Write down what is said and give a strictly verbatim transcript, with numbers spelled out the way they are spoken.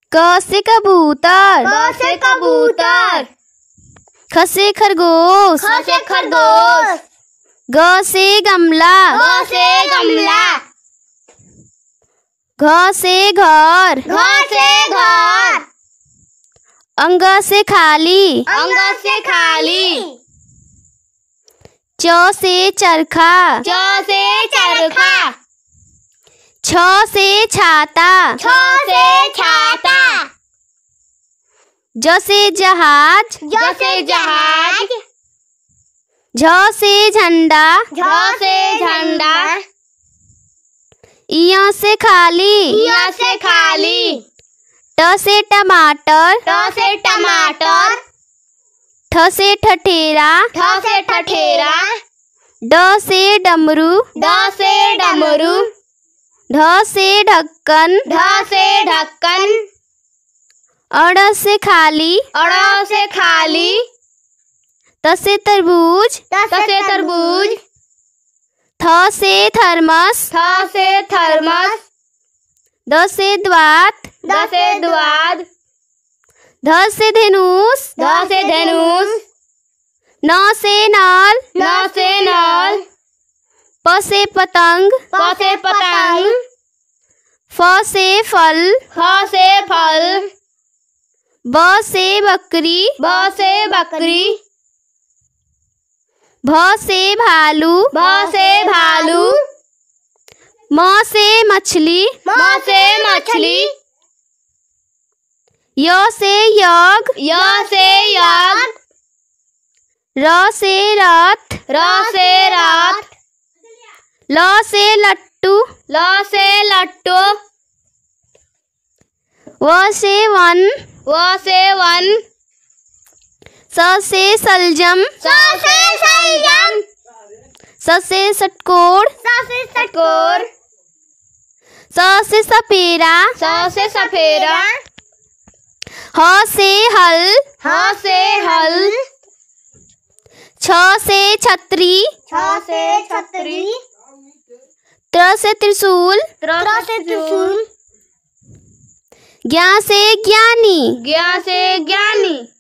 क से कबूतर, क से कबूतर। ख से खरगोश, ख से खरगोश। ग से गमला, ग से गमला। घ से घर, घ से घर। अंग से खाली, अंग से खाली। च से चरखा, च से चरखा। छ से छाता, छ से छाता। ज से जहाज, ज से जहाज। झ से झंडा, झ से झंडा। इय से खाली, य से खाली। ट से टमाटर, ट से टमाटर। ठ से ठठेरा, ठ से ठठेरा। ड से डमरू, ड से डमरू। ढ से ढक्कन, ढ से ढक्कन। अड़ से खाली, अड़ से खाली। त से तरबूज, त से तरबूज। थ से थर्मस, थ से थर्मस। द से द्वात, द से द्वाद। ध से धनुष, ध से धनुष। न से नल, न से नल। प से पतंग, प से पतंग। फ से फल, फ से फल। ब से बकरी, ब से बकरी। भ से भालू, भ से भालू। म से मछली, म से मछली। य से यज्ञ, य से यज्ञ। र से रथ, र से रथ। ल से लट्टू, ल से लट्टू। व से वन, व से वन। स से सलजम, स से सलजम। स से षटकोर, स से षटकोर। स से सपेरा, स से सफेरा। ह से हल, ह से हल। छ से छतरी, छ से छतरी। त्र से त्रिशूल, त्र से त्रिशूल। ज्ञा से ज्ञानी, ज्ञा से ज्ञानी।